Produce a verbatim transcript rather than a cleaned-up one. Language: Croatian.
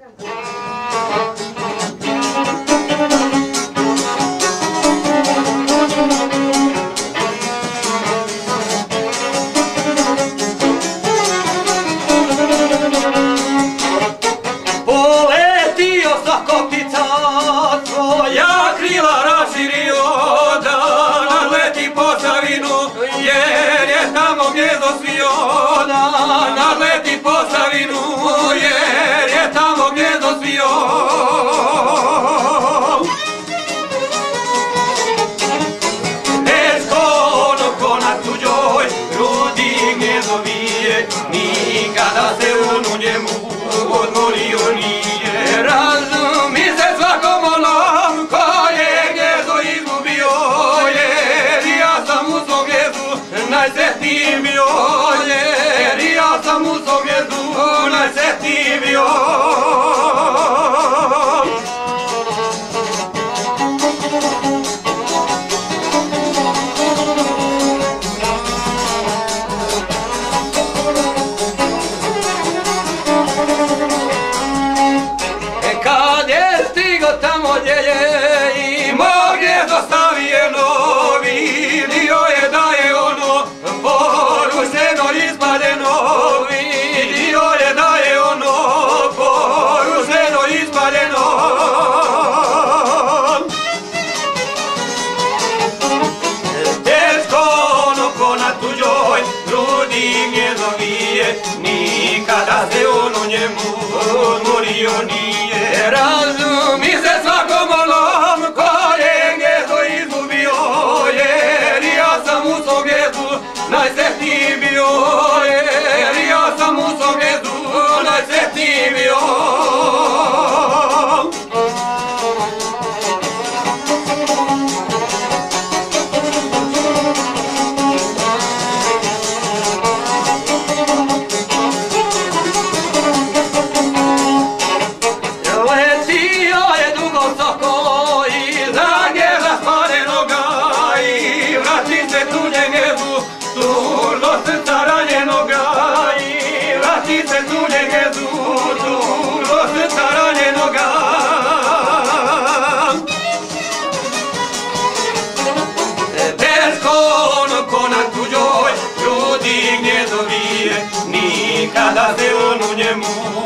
Poletio sa kopica, svoja krila raširio, da naleti Posavinu, jer je tamo gnezdo svio. Da naleti Posavinu, jer je tamo gnezdo svio. Teško ono ko na tuđoj grudi gnezdo vije, nikada se on u njemu odmorio nije. Razumi se svakom onom ko je gnezdo izgubio, jer ja sam u svom gnezdu najsretniji bio, jer ja sam u svom gnezdu najsretniji bio. Kad je stigo tamo gdje je imao gnezdo stavijeno, vidio je da je ono porušeno, ispaljeno. Vidio je da je ono porušeno, ispaljeno. Teško ono ko na tuđoj grudi gnezdo vije, nikada se on u njemu odmorio nije. Razumi se svakom onom ko je gnezdo izgubio, jer ja sam u svom gnezdu najsretniji bio, jer ja sam u svom gnezdu najsretniji bio. Nikada se on u njemu